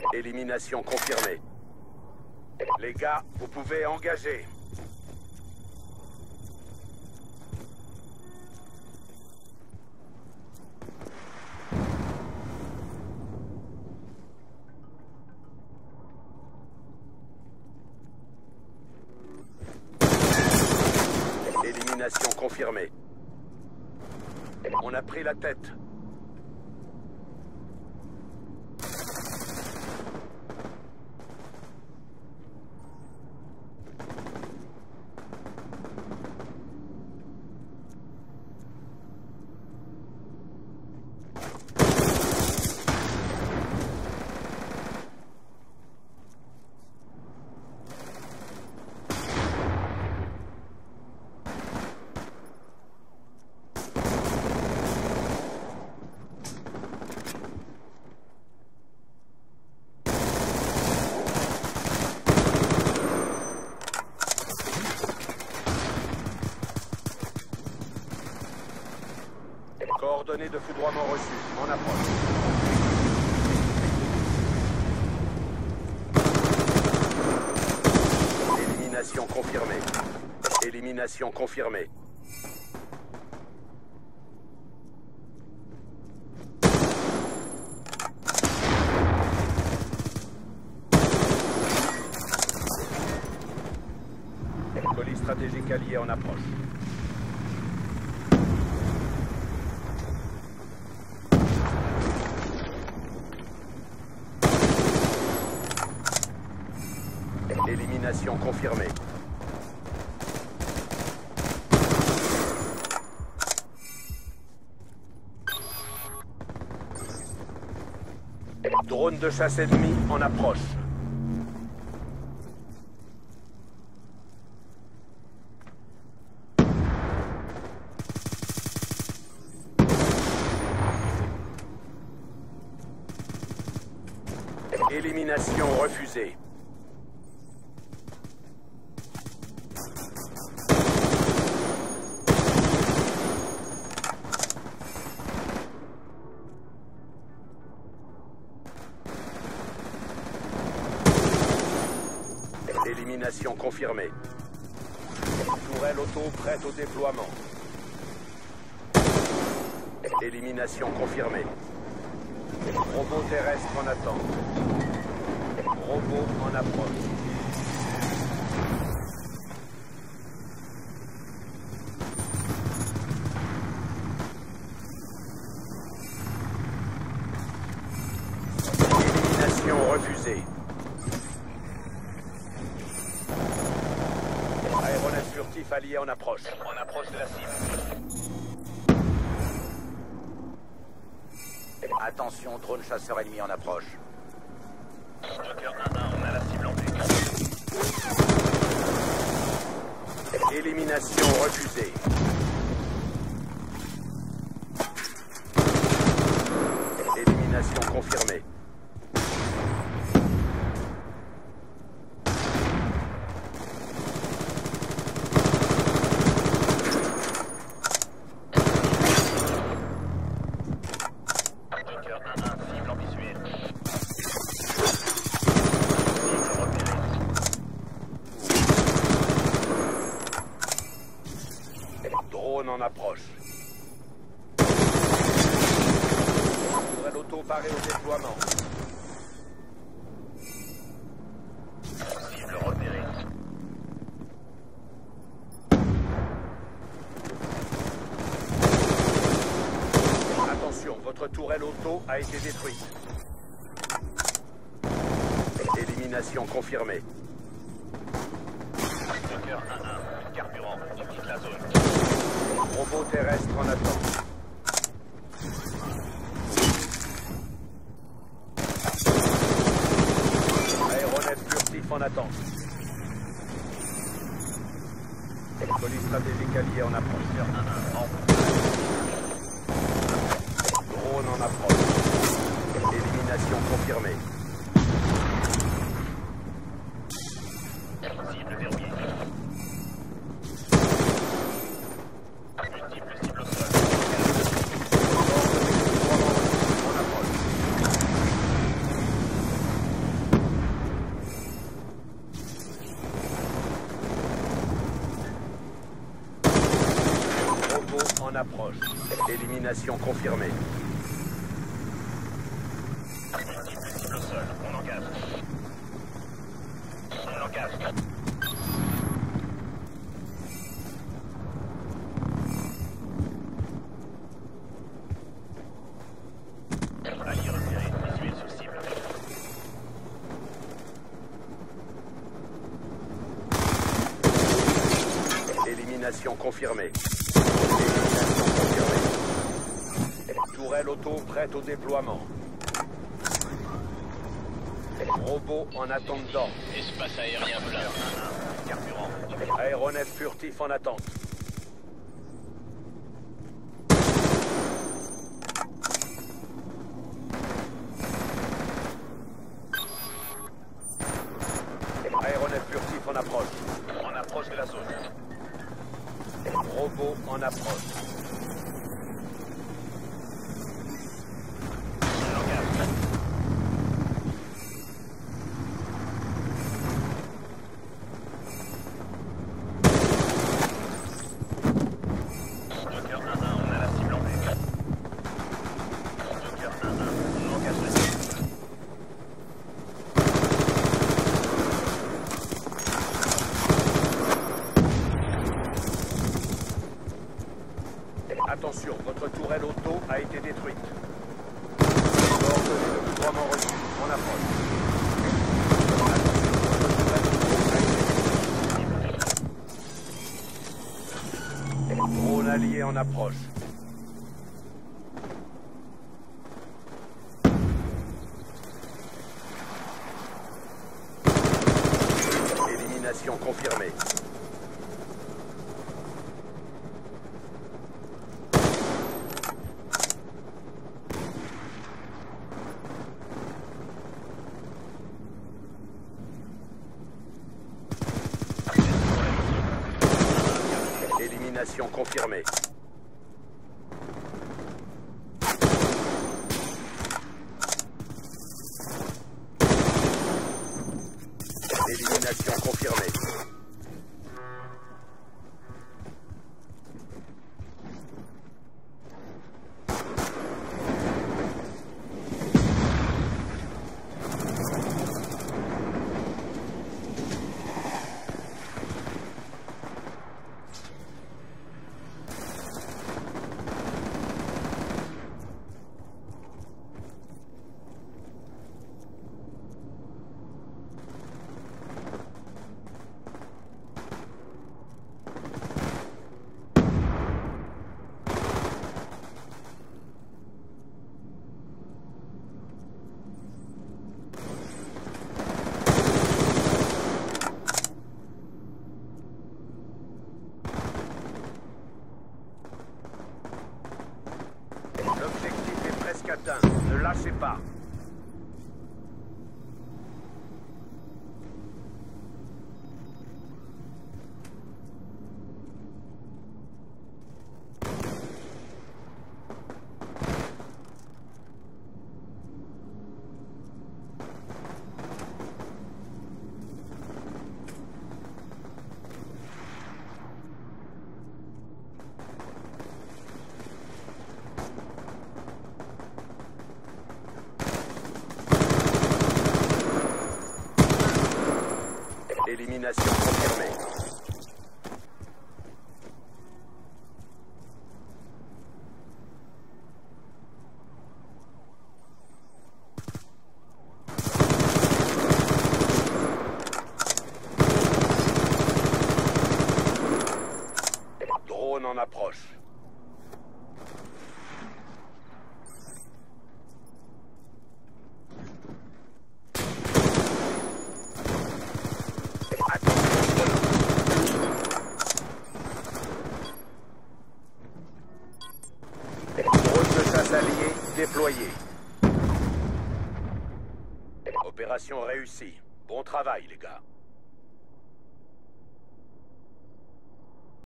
Élimination confirmée. Les gars, vous pouvez engager. Élimination confirmée. On a pris la tête. Coordonnées de foudroiement reçues. En approche. Élimination confirmée. Élimination confirmée. Colis stratégique allié en approche. Élimination confirmée. Drone de chasse ennemi en approche. Élimination refusée. Élimination confirmée. Tourelle auto prête au déploiement. Élimination confirmée. Robot terrestre en attente. Robot en approche. Élimination refusée. Aéronef furtif allié en approche. On approche de la cible. Attention, drone chasseur ennemi en approche. Joker 1-1, on a la cible en vue. Élimination refusée. Élimination confirmée. Drone en approche. Tourelle auto parée au déploiement. Cible repérée. Attention, votre tourelle auto a été détruite. Élimination confirmée. Joker 1-1, carburant, tu quittes la zone. Robot terrestre en attente. Aéronef furtif en attente. Police stratégique alliée en approche. Drone en approche. Élimination confirmée. Cible verrouillée. Multiple cible au sol. approche. Élimination confirmée. Cible au sol, on engage. On engage. Allié repéré, visuel sur cible. Élimination confirmée. Élimination confirmée. Tourelle auto prête au déploiement. Robot en attente d'ordre. Espace aérien plein. Carburant. Aéronef furtif en attente. Aéronef furtif en approche. En approche de la zone. Robot en approche. Docker 1-1, on a la cible en vue. Docker 1-1, on engage la cible. Attention, votre tourelle auto a été détruite. Coordonnées de déploiement reçu. On approche. Drone allié en approche. Élimination confirmée. Élimination confirmée. Élimination confirmée. L'objectif est presque atteint. Ne lâchez pas. Élimination confirmée. Drone en approche. Alliés déployés. Opération réussie. Bon travail, les gars.